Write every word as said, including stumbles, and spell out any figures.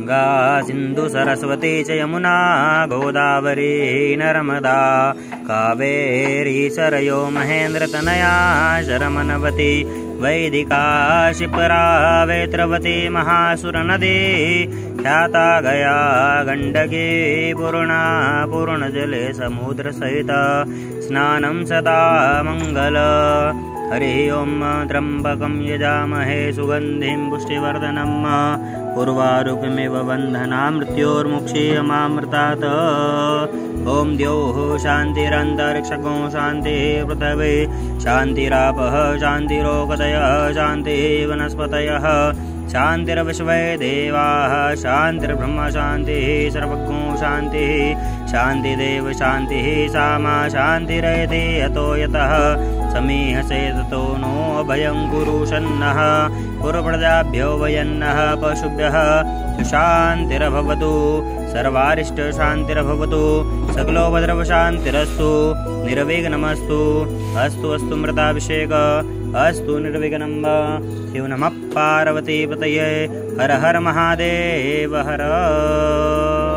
गंगा सिंधु सरस्वती च यमुना गोदावरी नर्मदा कावेरी सरयो महेन्द्रतनया शरमनवती वैदिका शिप्रा वेत्रवती महासुरनदी ख्याता गया गंडकी पूर्णा पूर्णजले समुद्रसहिता स्नानं सदा मंगल। हरि ओं त्र्यंबकं यजामहे सुगंधिं पुष्टिवर्धनम् उर्वारुकमिव बन्धनान् मृत्योर्मुक्षीयमामृतात्। ओं द्यौः शान्तिरन्तरिक्षको शान्तिः पृथिवी शान्तिरापः शान्तिरोगदयः शान्तिः वनस्पतयः शान्तिर्विश्वे देवाः शान्तिर्ब्रह्म शान्तिः सर्वज्ञो शान्तिः शान्तिदेव शान्तिः सामा शान्तिरेति यतो यतः समीहसे ततो नो अभयं कुरु शन्नः कुरु प्रजाभ्यो वयन्नः पशुभ्यः सुशान्तिर्भवतु सर्वारिष्टशान्तिर्भवतु सकलोपद्रवशान्तिरस्तु निर्विघ्नमस्तु अस्तु अस्तु मृताभिषेक अस्तु निर्विघ्नं। शिव नमः पार्वतीपतये हर हर महादेव हर।